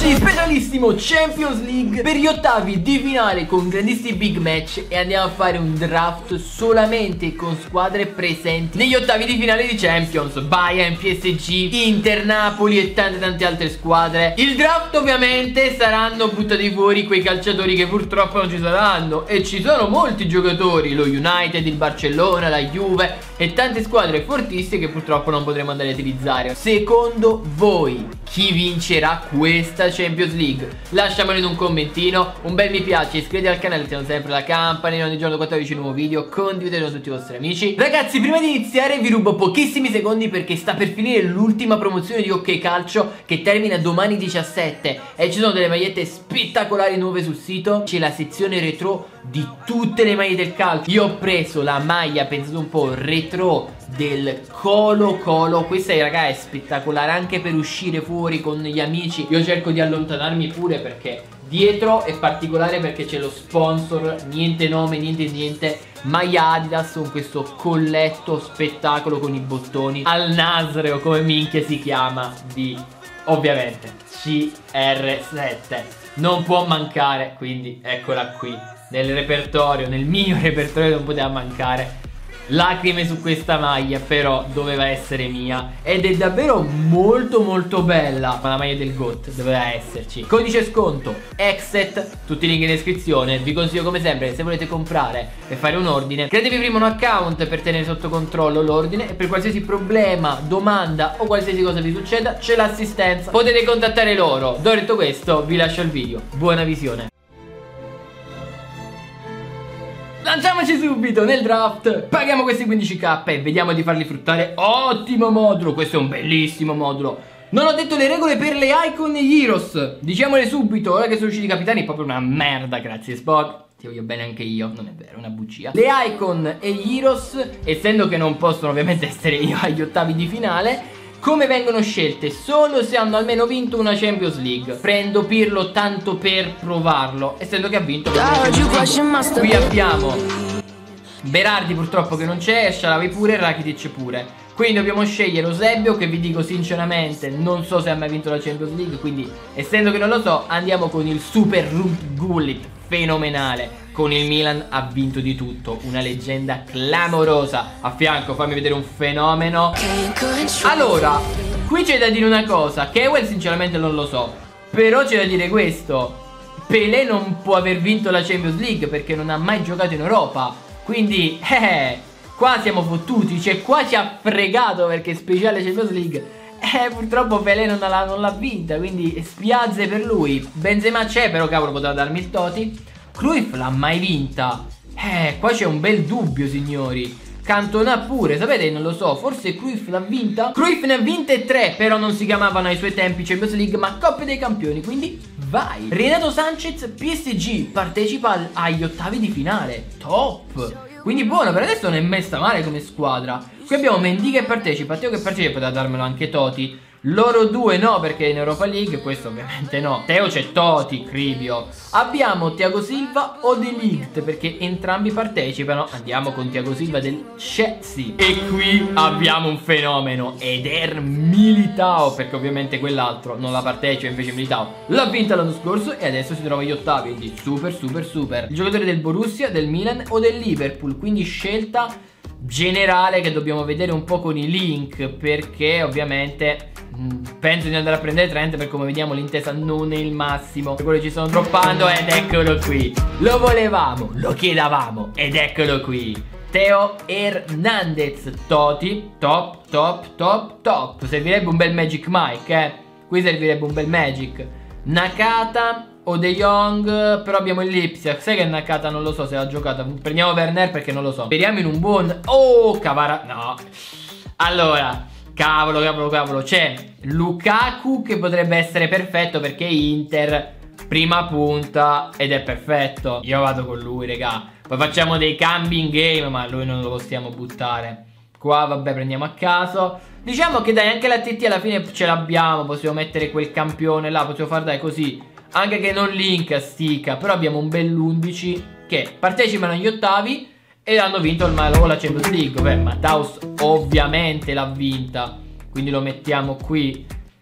ragazzi, specialissimo Champions League per gli ottavi di finale con grandissimi big match e andiamo a fare un draft solamente con squadre presenti negli ottavi di finale di Champions, Bayern, PSG, Inter, Napoli e tante altre squadre. Il draft ovviamente saranno buttati fuori quei calciatori che purtroppo non ci saranno e ci sono molti giocatori, lo United, il Barcellona, la Juve e tante squadre fortissime che purtroppo non potremo andare a utilizzare. Secondo voi chi vincerà questa Champions League? Lasciamelo in un commentino, un bel mi piace, iscrivetevi al canale, attivate sempre la campanella, ogni giorno 14 nuovo video, condividetelo con tutti i vostri amici. Ragazzi, prima di iniziare vi rubo pochissimi secondi perché sta per finire l'ultima promozione di OK Calcio che termina domani 17 e ci sono delle magliette spettacolari nuove sul sito. C'è la sezione retro di tutte le maglie del calcio. Io ho preso la maglia, pensate un po', retro del Colo Colo. Questa raga è spettacolare anche per uscire fuori con gli amici. Io cerco di allontanarmi pure perché dietro è particolare perché c'è lo sponsor, niente nome, niente, maglia Adidas con questo colletto spettacolo con i bottoni Al Nassr o come minchia si chiama di ovviamente CR7. Non può mancare, quindi eccola qui nel repertorio, nel mio repertorio non poteva mancare. Lacrime su questa maglia, però doveva essere mia ed è davvero molto bella. Ma la maglia del GOAT doveva esserci. Codice sconto EXET, tutti i link in descrizione. Vi consiglio come sempre, se volete comprare e fare un ordine, createvi prima un account per tenere sotto controllo l'ordine e per qualsiasi problema, domanda o qualsiasi cosa vi succeda c'è l'assistenza, potete contattare loro. Detto questo vi lascio il video, buona visione. Lanciamoci subito nel draft. Paghiamo questi 15k e vediamo di farli fruttare. Ottimo modulo, questo è un bellissimo modulo. Non ho detto le regole per le icon e gli heroes, diciamole subito. Ora che sono usciti i capitani è proprio una merda. Grazie Spock, ti voglio bene anche io. Non è vero, è una bugia. Le icon e gli heroes, essendo che non possono ovviamente essere io agli ottavi di finale, come vengono scelte? Solo se hanno almeno vinto una Champions League. Prendo Pirlo tanto per provarlo, essendo che ha vinto una Champions League. Qui abbiamo Berardi purtroppo che non c'è, Sharawi pure, Rakitic pure. Quindi dobbiamo scegliere Eusebio, che vi dico sinceramente non so se ha mai vinto la Champions League, quindi essendo che non lo so andiamo con il Super Ruud Gullit, fenomenale. Con il Milan ha vinto di tutto, una leggenda clamorosa. A fianco fammi vedere un fenomeno. Allora, qui c'è da dire una cosa, Kewell sinceramente non lo so, però c'è da dire questo: Pelé non può aver vinto la Champions League perché non ha mai giocato in Europa. Quindi, qua siamo fottuti, cioè qua ci ha fregato perché speciale Champions League. Purtroppo Pelé non l'ha vinta, quindi spiazze per lui. Benzema c'è, però cavolo poteva darmi il Toti. Cruyff l'ha mai vinta? Qua c'è un bel dubbio signori. Cantona pure, sapete non lo so, forse Cruyff l'ha vinta? Cruyff ne ha vinte 3, però non si chiamavano ai suoi tempi Champions League ma Coppa dei Campioni, quindi vai. Renato Sanchez, PSG, partecipa agli ottavi di finale, top. Quindi buono, per adesso non è messa male come squadra. Qui abbiamo Mendy che partecipa, Teo che partecipa, poteva darmelo anche Toti. Loro due no perché è in Europa League, questo ovviamente no. Teo c'è Toti, Cribio. Abbiamo Thiago Silva o De Ligt perché entrambi partecipano. Andiamo con Thiago Silva del Chelsea. E qui abbiamo un fenomeno, Eder Militao, perché ovviamente quell'altro non la partecipa, invece Militao l'ha vinta l'anno scorso e adesso si trova agli ottavi, quindi super. Il giocatore del Borussia, del Milan o del Liverpool, quindi scelta generale che dobbiamo vedere un po' con i link perché ovviamente penso di andare a prendere Trent perché come vediamo l'intesa non è il massimo, per quello ci sto droppando ed eccolo qui. Lo volevamo, lo chiedavamo ed eccolo qui. Theo Hernandez, Toti, top. Servirebbe un bel Magic Mike, qui servirebbe un bel Magic. Nakata o De Jong, però abbiamo il Lipsia. Sai che Nakata non lo so se l'ha giocata. Prendiamo Werner perché non lo so. Speriamo in un buon... Oh, Cavara... No. Allora, cavolo. C'è Lukaku che potrebbe essere perfetto perché Inter, prima punta ed è perfetto. Io vado con lui, raga. Poi facciamo dei cambi in game, ma lui non lo possiamo buttare. Qua, vabbè, prendiamo a caso. Diciamo che dai, anche la TT alla fine ce l'abbiamo. Possiamo mettere quel campione là, possiamo far dai così. Anche che non link a stica, però abbiamo un bell'11 che partecipano agli ottavi e hanno vinto ormai la Champions League. Beh, Matthaus ovviamente l'ha vinta, quindi lo mettiamo qui.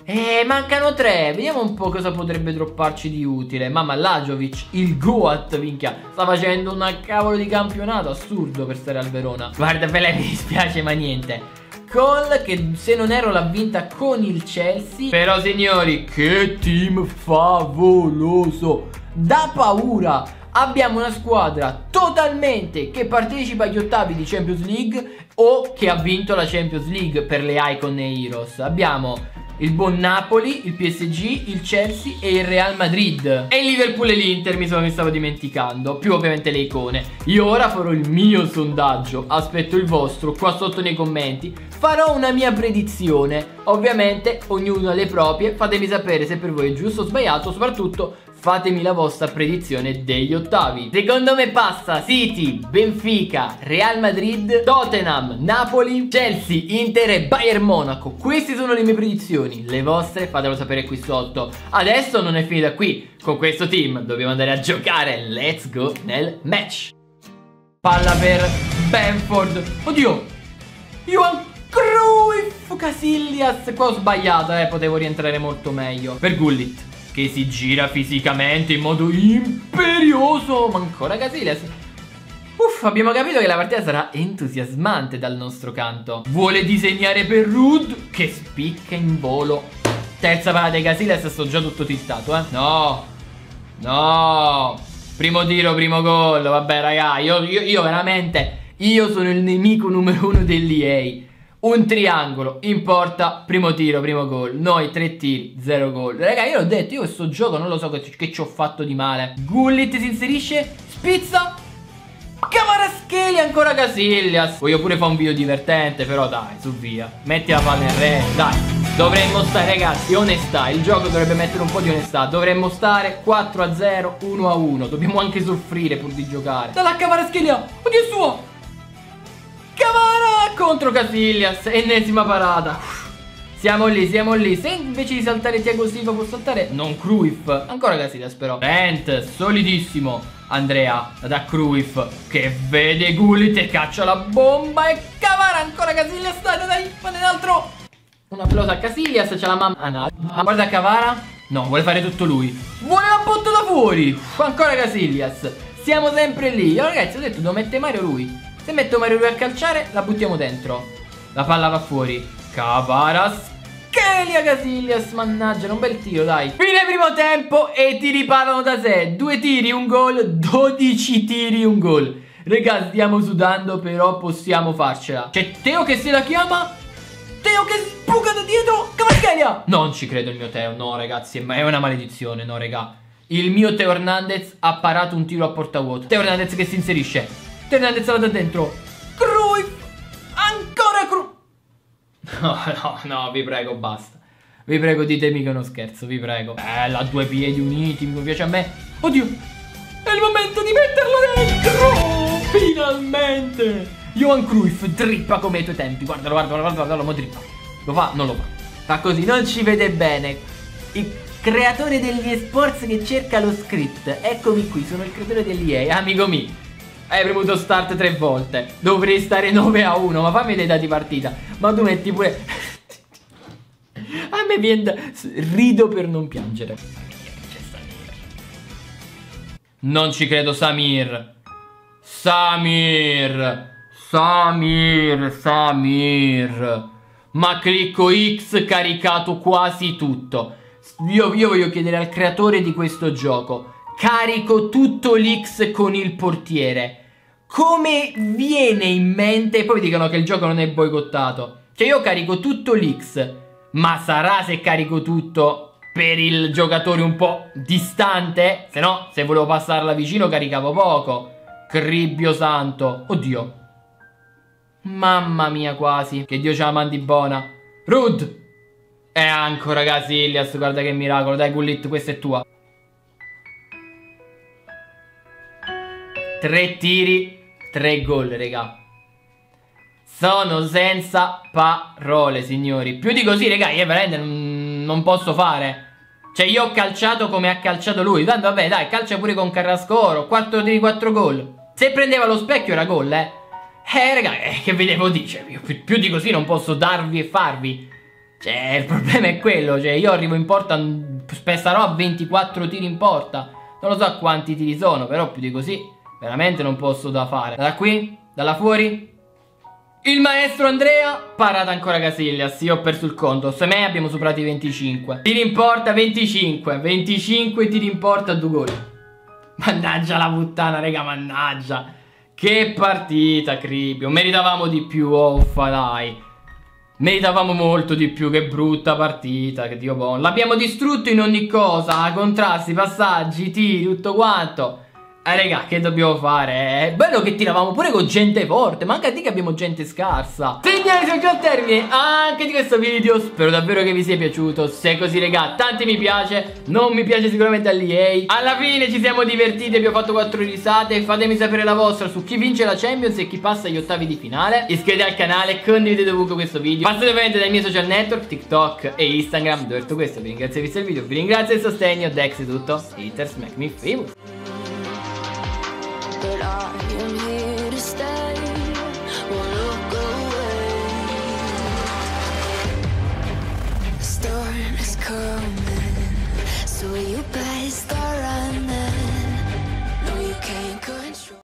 Mancano 3. Vediamo un po' cosa potrebbe dropparci di utile. Mamma, Lajovic, il Goat, minchia, sta facendo una cavolo di campionato assurdo per stare al Verona. Guarda, per lei mi dispiace, ma niente. Cole, che se non erro l'ha vinta con il Chelsea. Però signori, che team favoloso, da paura. Abbiamo una squadra totalmente che partecipa agli ottavi di Champions League o che ha vinto la Champions League per le Icon e Heroes. Abbiamo il buon Napoli, il PSG, il Chelsea e il Real Madrid. E il Liverpool e l'Inter mi stavo dimenticando, più ovviamente le icone. Io ora farò il mio sondaggio, aspetto il vostro qua sotto nei commenti. Farò una mia predizione, ovviamente ognuno ha le proprie. Fatemi sapere se per voi è giusto o sbagliato, soprattutto fatemi la vostra predizione degli ottavi. Secondo me passa City, Benfica, Real Madrid, Tottenham, Napoli, Chelsea, Inter e Bayern Monaco. Queste sono le mie predizioni. Le vostre fatelo sapere qui sotto. Adesso non è finita qui. Con questo team dobbiamo andare a giocare. Let's go nel match. Palla per Bamford. Oddio, Johan Cruyff, Casillas. Qua ho sbagliato, potevo rientrare molto meglio. Per Gullit, che si gira fisicamente in modo imperioso. Ma ancora Casillas. Uff, abbiamo capito che la partita sarà entusiasmante dal nostro canto. Vuole disegnare per Ruud, che spicca in volo. Terza parata di Casillas, sto già tutto tiltato, No, no. Primo tiro, primo gol. Vabbè raga, io veramente, io sono il nemico numero 1 dell'EA. Un triangolo in porta, primo tiro, primo gol. Noi 3 tiri, 0 gol. Raga, io l'ho detto, io questo gioco non lo so che ci ho fatto di male. Gullit si inserisce, spizza, Kvaratskhelia, ancora Casillas. Voglio pure fare un video divertente, però dai, su via. Metti la palla in rete, dai. Dovremmo stare, ragazzi, onestà. Il gioco dovrebbe mettere un po' di onestà. Dovremmo stare 4-0, 1-1. Dobbiamo anche soffrire pur di giocare. Dalla Kvaratskhelia, oddio è suo. Cavara contro Casillas, ennesima parata. Siamo lì, siamo lì. Se invece di saltare Thiago Silva può saltare, non Cruyff. Ancora Casillas però. Trent, solidissimo. Andrea da Cruyff, che vede Gullit e caccia la bomba. E Cavara, ancora Casillas. Dai, dai, fate un altro. Un applauso a Casillas, c'è la mamma. Ma guarda Cavara. No, vuole fare tutto lui. Vuole la botta da fuori. Ancora Casillas. Siamo sempre lì. Io ragazzi ho detto, devo mettere Mario lui. Se metto Mario lui a calciare, la buttiamo dentro. La palla va fuori. Kvaratskhelia, Casillas, mannaggia, era un bel tiro, dai. Fine primo tempo e i tiri parlano da sé. 2 tiri, un gol, 12 tiri, un gol. Ragazzi, stiamo sudando, però possiamo farcela. C'è Teo che se la chiama. Teo che spuca da dietro. Kvaratskhelia. Non ci credo il mio Teo, no ragazzi, è una maledizione, no raga. Il mio Teo Hernandez ha parato un tiro a porta vuota. Teo Hernandez che si inserisce. Hernandez là da dentro. Cruyff. Ancora Cruyff. No, vi prego, basta. Vi prego, ditemi che è uno scherzo, vi prego. Bella, 2 piedi uniti, mi piace a me. Oddio, è il momento di metterlo dentro. Finalmente. Johan Cruyff drippa come ai tuoi tempi. Guardalo, mo drippa. Lo fa? Non lo fa. Fa così, non ci vede bene. Il creatore degli esports che cerca lo script. Eccomi qui, sono il creatore dell'EA, amico mio. Hai premuto start 3 volte. Dovrei stare 9-1. Ma fammi dei dati partita. Ma tu metti pure. A me viene. Rido per non piangere. Non ci credo, Samir. Samir. Ma clicco X, caricato quasi tutto. Io voglio chiedere al creatore di questo gioco. Carico tutto l'X con il portiere. Come viene in mente? Poi dicono che il gioco non è boicottato. Cioè io carico tutto l'X. Ma sarà se carico tutto per il giocatore un po' distante? Se no, se volevo passarla vicino caricavo poco. Cribbio santo. Oddio. Mamma mia quasi. Che Dio ce la mandi buona. Ruud. E ancora Casillas. Guarda che miracolo. Dai Gullit, questa è tua. 3 tiri, 3 gol, raga. Sono senza parole, signori. Più di così, raga, io veramente non posso fare. Cioè, io ho calciato come ha calciato lui. Tanto, vabbè, dai, calcia pure con Carrasco. 4 tiri, 4 gol. Se prendeva lo specchio era gol, raga, che vi devo dire? Più di così non posso darvi e farvi. Cioè, il problema è quello, cioè io arrivo in porta, sarò a 24 tiri in porta. Non lo so a quanti tiri sono, però più di così veramente non posso da fare. Da qui, dalla fuori, il maestro Andrea, parata ancora Casillas, io ho perso il conto, se me abbiamo superato i 25. Tiri in porta 25, 25 tiri in porta, 2 gol. Mannaggia la puttana, raga, mannaggia. Che partita, Cribio, meritavamo di più, uffa dai. Meritavamo molto di più, che brutta partita, che Dio buono. L'abbiamo distrutto in ogni cosa, contrasti, passaggi, tiri, tutto quanto. Raga, che dobbiamo fare? È bello che tiravamo pure con gente forte, manca di che abbiamo gente scarsa. Signori, siamo già al termine anche di questo video. Spero davvero che vi sia piaciuto. Se è così, raga, tanti mi piace. Non mi piace sicuramente all'EA. Alla fine ci siamo divertiti, abbiamo fatto 4 risate. Fatemi sapere la vostra su chi vince la Champions e chi passa agli ottavi di finale. Iscrivetevi al canale, condividete ovunque questo video. Passate ovviamente dai miei social network, TikTok e Instagram. Detto questo, vi ringrazio di aver visto il video, vi ringrazio del sostegno. Dex è tutto. Haters make me famous. But I am here to stay, won't look away. The storm is coming, so you better